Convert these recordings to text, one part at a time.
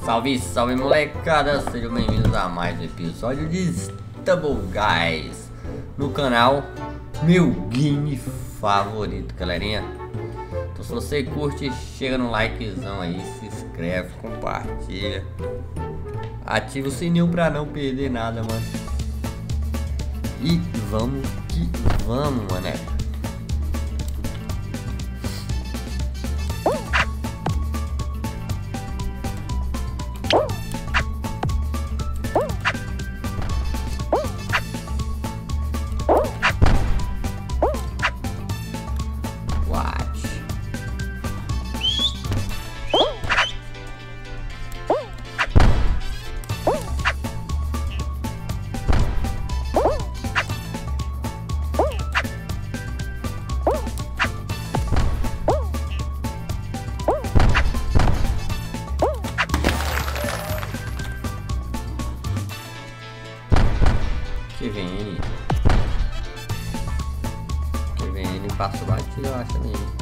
Salve, salve molecada, sejam bem-vindos a mais um episódio de Stumble Guys no canal meu game favorito, galerinha. Então se você curte, chega no likezão aí, se inscreve, compartilha, ativa o sininho pra não perder nada, mano. E vamos que vamos, mané. Que vem ele passou batido, eu acho mesmo.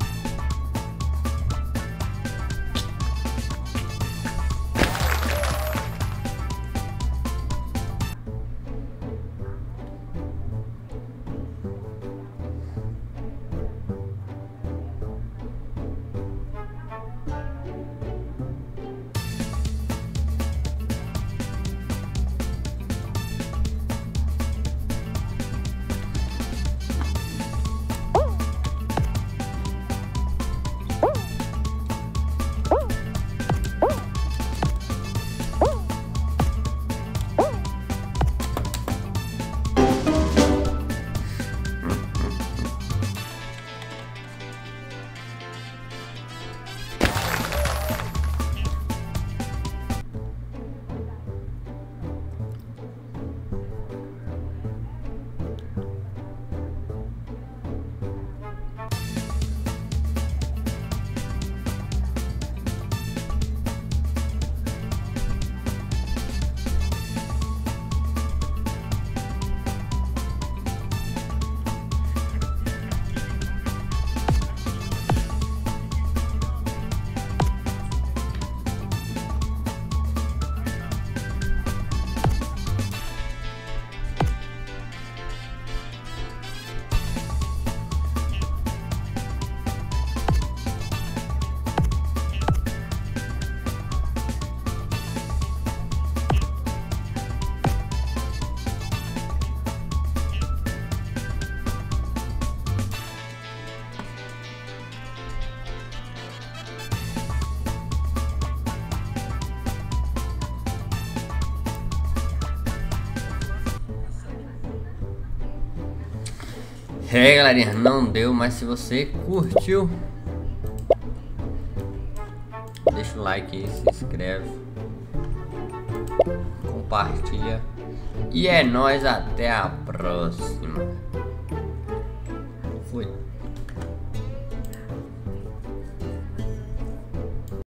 Galerinha, não deu, mas se você curtiu, deixa o like aí, se inscreve, compartilha e é nóis, até a próxima.